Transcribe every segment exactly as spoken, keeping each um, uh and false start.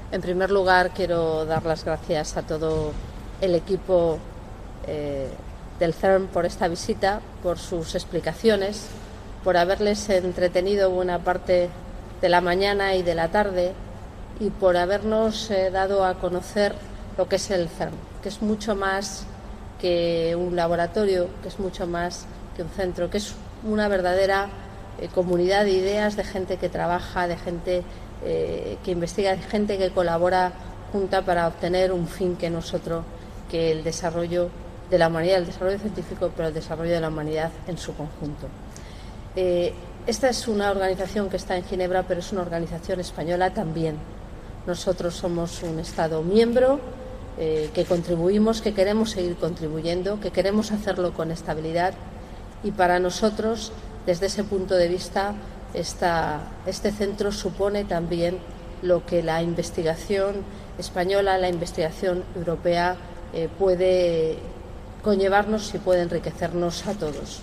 En primer lugar, quiero dar las gracias a todo el equipo eh, del CERN por esta visita, por sus explicaciones, por haberles entretenido buena parte de la mañana y de la tarde y por habernos eh, dado a conocer lo que es el CERN, que es mucho más que un laboratorio, que es mucho más que un centro, que es una verdadera eh, comunidad de ideas, de gente que trabaja, de gente eh, que investiga, de gente que colabora junta para obtener un fin que no es otro que el desarrollo de la humanidad, el desarrollo científico, pero el desarrollo de la humanidad en su conjunto. Eh, esta es una organización que está en Ginebra, pero es una organización española también. Nosotros somos un Estado miembro eh, que contribuimos, que queremos seguir contribuyendo, que queremos hacerlo con estabilidad y para nosotros, desde ese punto de vista, esta, este centro supone también lo que la investigación española, la investigación europea eh, puede conllevarnos y puede enriquecernos a todos.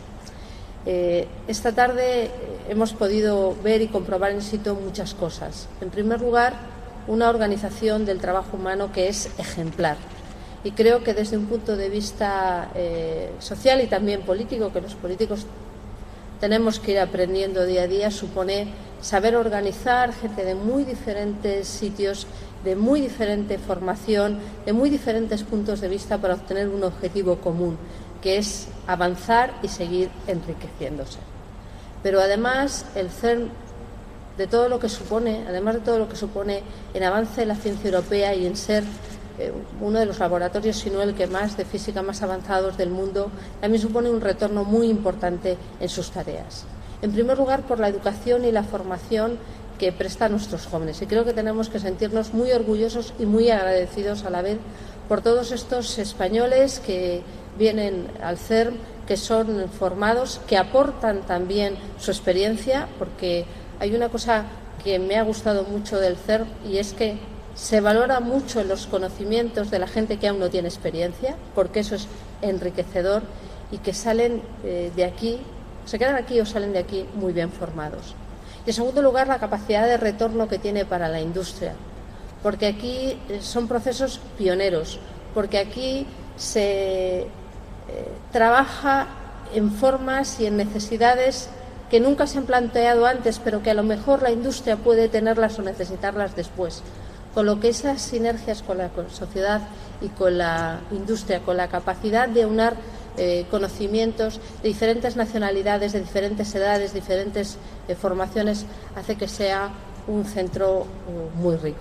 Eh, esta tarde hemos podido ver y comprobar in situ muchas cosas. En primer lugar, una organización del trabajo humano que es ejemplar. Y creo que desde un punto de vista eh, social y también político, que los políticos tenemos que ir aprendiendo día a día, supone saber organizar gente de muy diferentes sitios, de muy diferente formación, de muy diferentes puntos de vista para obtener un objetivo común, que es avanzar y seguir enriqueciéndose. Pero además el CERN, de todo lo que supone, además de todo lo que supone en avance de la ciencia europea y en ser eh, uno de los laboratorios, si no el que más, de física más avanzados del mundo, también supone un retorno muy importante en sus tareas. En primer lugar, por la educación y la formación que presta a nuestros jóvenes. Y creo que tenemos que sentirnos muy orgullosos y muy agradecidos a la vez por todos estos españoles que vienen al CERN, que son formados, que aportan también su experiencia, porque hay una cosa que me ha gustado mucho del CERN y es que se valora mucho los conocimientos de la gente que aún no tiene experiencia, porque eso es enriquecedor y que salen eh, de aquí, se quedan aquí o salen de aquí muy bien formados. Y en segundo lugar, la capacidad de retorno que tiene para la industria, porque aquí son procesos pioneros, porque aquí se eh, trabaja en formas y en necesidades que nunca se han planteado antes, pero que a lo mejor la industria puede tenerlas o necesitarlas después. Con lo que esas sinergias con la sociedad y con la industria, con la capacidad de aunar eh, conocimientos de diferentes nacionalidades, de diferentes edades, diferentes eh, formaciones, hace que sea un centro uh, muy rico.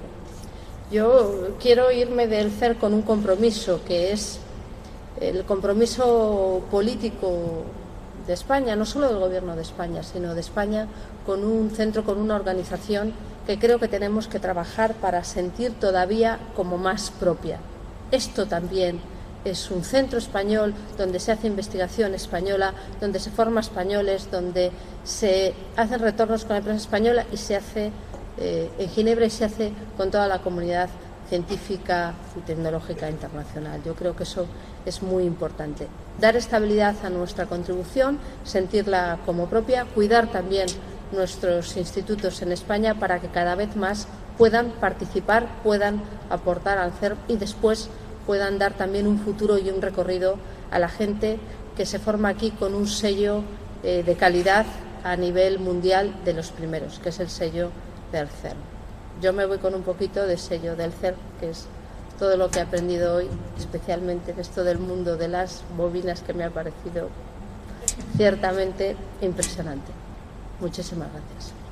Yo quiero irme del CERN con un compromiso, que es el compromiso político de España, no solo del Gobierno de España, sino de España con un centro, con una organización que creo que tenemos que trabajar para sentir todavía como más propia. Esto también es un centro español donde se hace investigación española, donde se forma españoles, donde se hacen retornos con la empresa española y se hace eh, en Ginebra y se hace con toda la comunidad científica y tecnológica internacional. Yo creo que eso es muy importante. Dar estabilidad a nuestra contribución, sentirla como propia, cuidar también nuestros institutos en España para que cada vez más puedan participar, puedan aportar al CERN y después puedan dar también un futuro y un recorrido a la gente que se forma aquí con un sello eh, de calidad a nivel mundial de los primeros, que es el sello del CERN. Yo me voy con un poquito de sello del CERN, que es todo lo que he aprendido hoy, especialmente en esto del mundo de las bobinas, que me ha parecido ciertamente impresionante. Muchísimas gracias.